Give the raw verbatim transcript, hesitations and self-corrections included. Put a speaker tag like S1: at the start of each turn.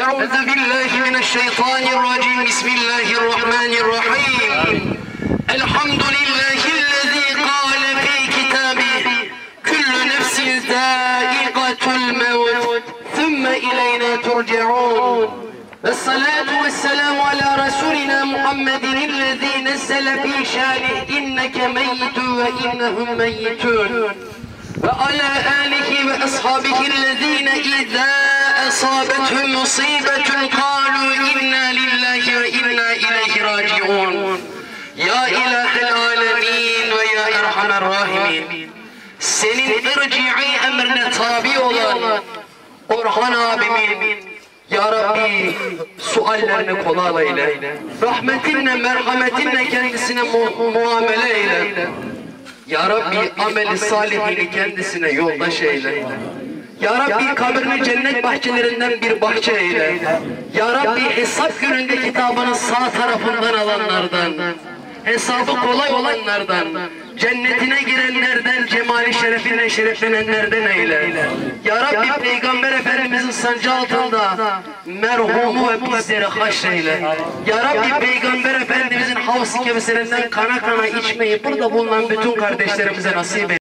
S1: أعوذ بالله من الشيطان الرجيم. بسم الله الرحمن الرحيم. الحمد لله الذي قال في كتابه كل نفس ذائقة الموت ثم إلينا ترجعون. والصلاة والسلام على رسولنا محمد الذي نزل في شانه إنك ميت وإنهم ميتون. وعلى آله وأصحابه الذين إذا أصابتهم مصيبة قالوا إنا لله وإنا إليه راجعون. Ya İlahi alemin ve ya erhamer rahimin. Senin irci'i emrine tabi olan Orhan abimin Ya Rabbi suallerini kolay eyle. Rahmetinle, merhametinle kendisine mu muamele eyle. Ya Rabbi ameli salihini kendisine yoldaş eyle. Ya Rabbi kabrini cennet bahçelerinden bir bahçe eyle. Ya Rabbi hesap gününde kitabını sağ tarafından alanlardan, hesabı kolay olanlardan, cennetine girenlerden, cemali şerefinle şereflenenlerden eyle. Ya Rabbi Peygamber Efendimizin sancı altında merhumu ve bizleri haşreyle. Ya Rabbi Peygamber Efendimizin havz-ı kevserinden kana kana içmeyi burada bulunan bütün kardeşlerimize nasip eyle.